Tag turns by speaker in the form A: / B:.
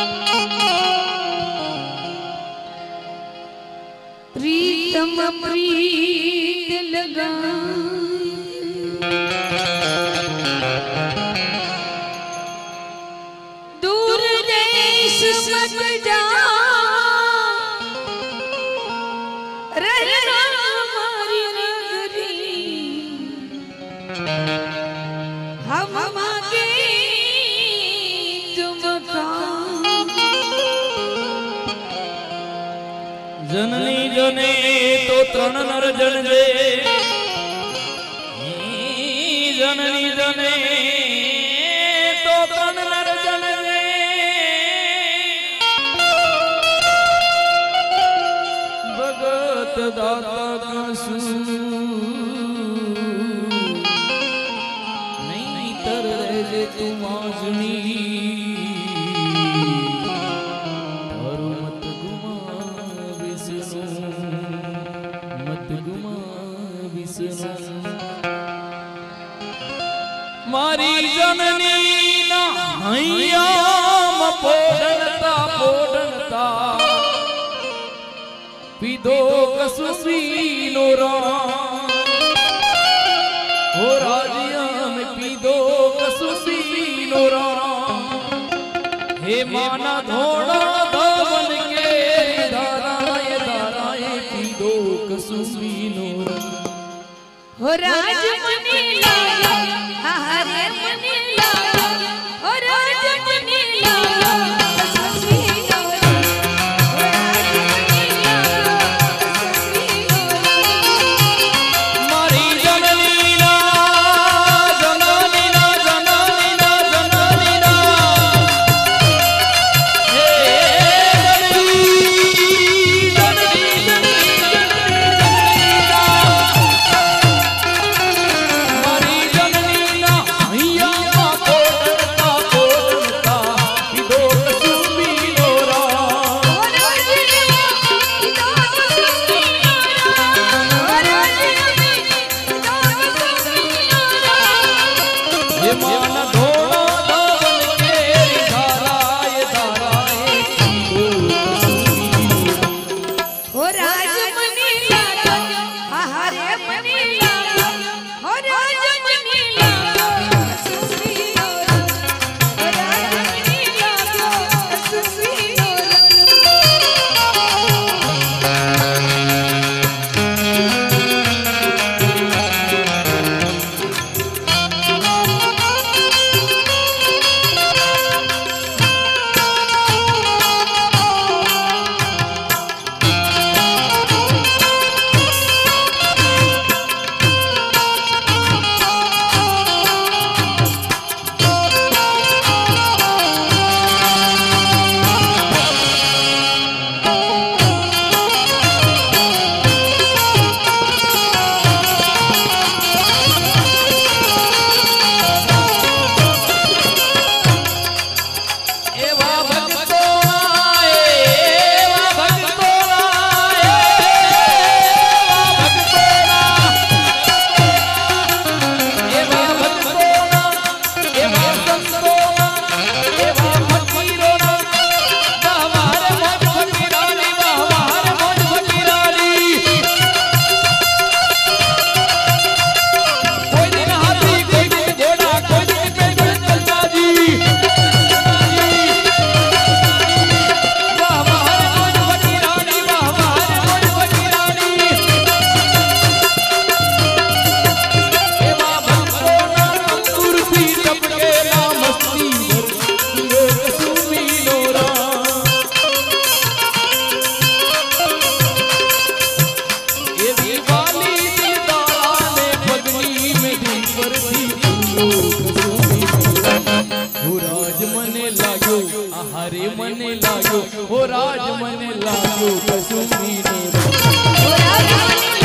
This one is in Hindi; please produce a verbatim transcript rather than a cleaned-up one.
A: प्रीतम प्रीत लगा दूर देश मत जा रहना हमारी नगरी हम मांगे तुम
B: जननी जने तो त्रण नर जनजे जननी जने तो त्रण नर जनजे भगत दाता कसु नहीं तर रहे तुम आजनी मारी जननी ना हैया पोडनता पोडनता पीधो कसुसी नोरा हो राजिया में पीधो कसुसी नोरा हे माना धोड़ा धवन के धाराए धाराए पीधो कसुसी नोरा
A: हो राज मनी लाला हरे मनी लाला हो राज मनी लाला ससुरी नोरा हो राज मनी लाला ससुरी नोरा
B: मारी जननी ना जननी ना जननी ना जननी ना हे जननी जननी हरे मने लागो हो राज मने लागो कसुमी नोरा।